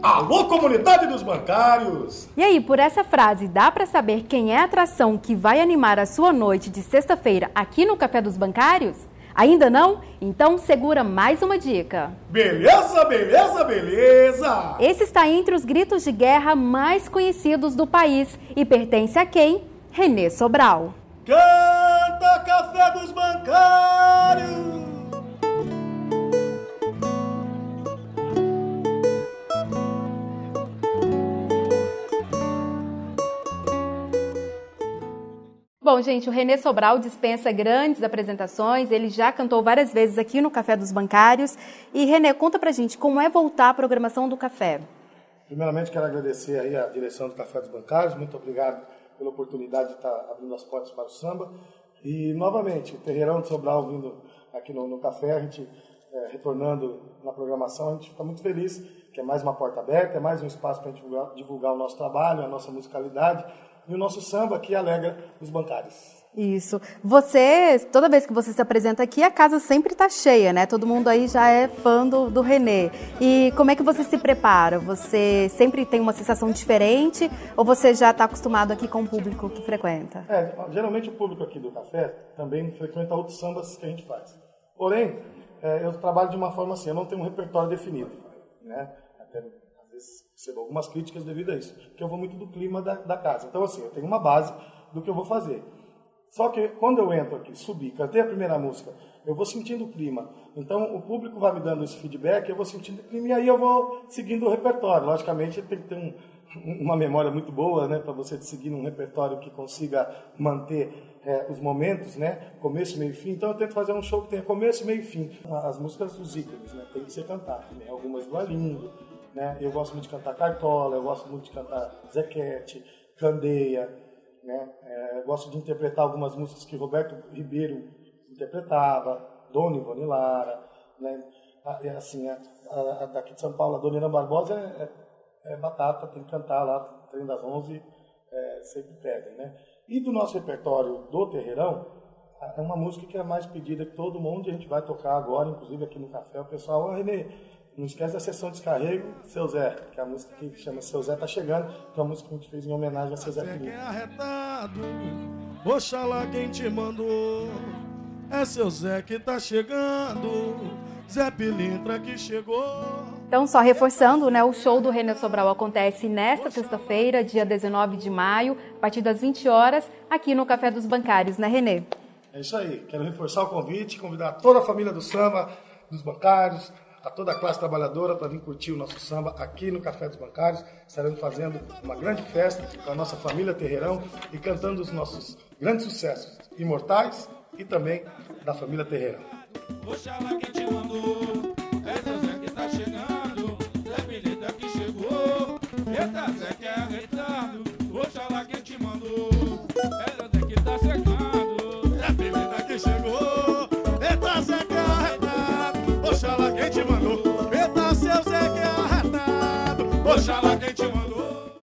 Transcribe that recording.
Alô, comunidade dos bancários! E aí, por essa frase, dá para saber quem é a atração que vai animar a sua noite de sexta-feira aqui no Café dos Bancários? Ainda não? Então segura mais uma dica. Beleza, beleza, beleza! Esse está entre os gritos de guerra mais conhecidos do país e pertence a quem? Renê Sobral. Canta, Café dos Bancários! Bom, gente, o Renê Sobral dispensa grandes apresentações, ele já cantou várias vezes aqui no Café dos Bancários. E, Renê, conta pra gente como é voltar à programação do Café. Primeiramente, quero agradecer aí a direção do Café dos Bancários, muito obrigado pela oportunidade de estar abrindo as portas para o samba. E, novamente, o Terreirão de Sobral vindo aqui no Café, a gente retornando na programação, a gente fica muito feliz, que é mais uma porta aberta, é mais um espaço para a gente divulgar o nosso trabalho, a nossa musicalidade, e o nosso samba que alegra os bancários. Isso. Toda vez que você se apresenta aqui, a casa sempre está cheia, né? Todo mundo aí já é fã do Renê. E como é que você se prepara? Você sempre tem uma sensação diferente ou você já está acostumado aqui com o público que frequenta? Geralmente o público aqui do Café também frequenta outros sambas que a gente faz. Porém, eu trabalho de uma forma assim, eu não tenho um repertório definido, né? Até às vezes recebo algumas críticas devido a isso, porque eu vou muito do clima da casa. Então, assim, eu tenho uma base do que eu vou fazer. Só que quando eu entro aqui, subi, cantei a primeira música, eu vou sentindo o clima. Então, o público vai me dando esse feedback, eu vou sentindo o clima e aí eu vou seguindo o repertório. Logicamente, tem que ter uma memória muito boa, né, para você seguir um repertório que consiga manter os momentos, né, começo, meio e fim. Então, eu tento fazer um show que tenha começo, meio e fim. As músicas dos ícones, né, tem que ser cantadas, né, algumas do Arlindo, né, eu gosto muito de cantar Cartola, eu gosto muito de cantar Zequete, Candeia, né, eu gosto de interpretar algumas músicas que Roberto Ribeiro interpretava, Dona Ivone Lara, né, assim, a daqui de São Paulo, a Dona Irã Barbosa é batata, tem que cantar lá, treino das 11, sempre pedem, né. E do nosso repertório do Terreirão, é uma música que é mais pedida que todo mundo, a gente vai tocar agora, inclusive aqui no Café, o pessoal, Renê, não esquece da sessão de descarrego, Seu Zé, que é a música que chama Seu Zé Tá Chegando, que é uma música que a gente fez em homenagem a Seu Zé Pilintra. É arretado, oxalá quem te mandou, é Seu Zé que tá chegando, Zé Pilintra que chegou. Então, só reforçando, né, o show do Renê Sobral acontece nesta sexta-feira, dia 19 de maio, a partir das 20 horas, aqui no Café dos Bancários, né, Renê? É isso aí, quero reforçar o convite, convidar toda a família do samba, dos bancários, a toda a classe trabalhadora para vir curtir o nosso samba aqui no Café dos Bancários. Estaremos fazendo uma grande festa com a nossa família Terreirão e cantando os nossos grandes sucessos imortais e também da família Terreirão. Oxalá quem te mandou.